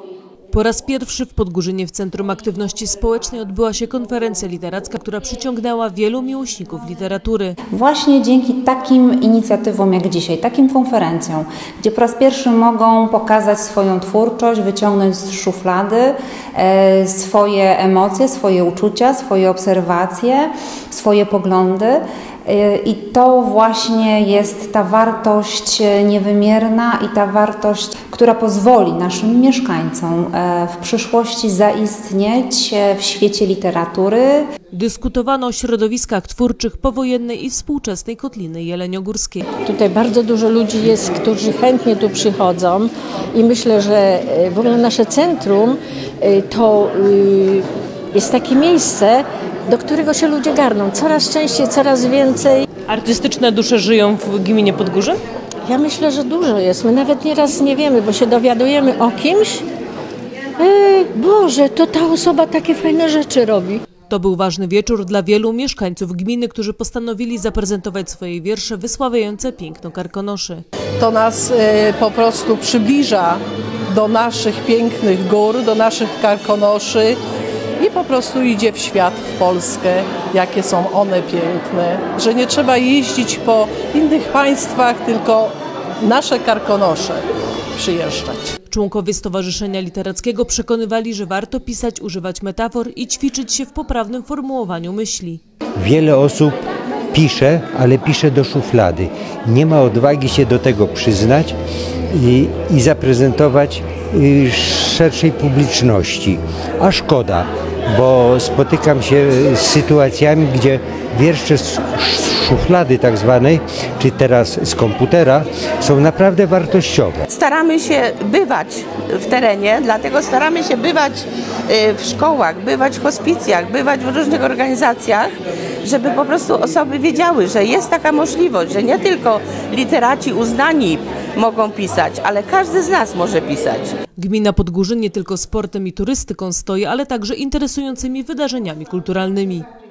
Po raz pierwszy w Podgórzynie w Centrum Aktywności Społecznej odbyła się konferencja literacka, która przyciągnęła wielu miłośników literatury. Właśnie dzięki takim inicjatywom jak dzisiaj, takim konferencjom, gdzie po raz pierwszy mogą pokazać swoją twórczość, wyciągnąć z szuflady swoje emocje, swoje uczucia, swoje obserwacje, swoje poglądy. I to właśnie jest ta wartość niewymierna i ta wartość, która pozwoli naszym mieszkańcom w przyszłości zaistnieć w świecie literatury. Dyskutowano o środowiskach twórczych powojennej i współczesnej Kotliny Jeleniogórskiej. Tutaj bardzo dużo ludzi jest, którzy chętnie tu przychodzą i myślę, że w ogóle nasze centrum to jest takie miejsce, do którego się ludzie garną. Coraz częściej, coraz więcej. Artystyczne dusze żyją w gminie Podgórzyn? Ja myślę, że dużo jest. My nawet nieraz nie wiemy, bo się dowiadujemy o kimś. Boże, to ta osoba takie fajne rzeczy robi. To był ważny wieczór dla wielu mieszkańców gminy, którzy postanowili zaprezentować swoje wiersze wysławiające piękno Karkonoszy. To nas po prostu przybliża do naszych pięknych gór, do naszych Karkonoszy i po prostu idzie w świat, w Polskę, jakie są one piękne, że nie trzeba jeździć po innych państwach, tylko nasze Karkonosze przyjeżdżać. Członkowie Stowarzyszenia Literackiego przekonywali, że warto pisać, używać metafor i ćwiczyć się w poprawnym formułowaniu myśli. Wiele osób pisze, ale pisze do szuflady. Nie ma odwagi się do tego przyznać i zaprezentować szerszej publiczności. A szkoda, bo spotykam się z sytuacjami, gdzie wiersze z szuflady tak zwanej, czy teraz z komputera, są naprawdę wartościowe. Staramy się bywać w terenie, dlatego staramy się bywać w szkołach, bywać w hospicjach, bywać w różnych organizacjach, żeby po prostu osoby wiedziały, że jest taka możliwość, że nie tylko literaci uznani mogą pisać, ale każdy z nas może pisać. Gmina Podgórzyn nie tylko sportem i turystyką stoi, ale także interesującymi wydarzeniami kulturalnymi.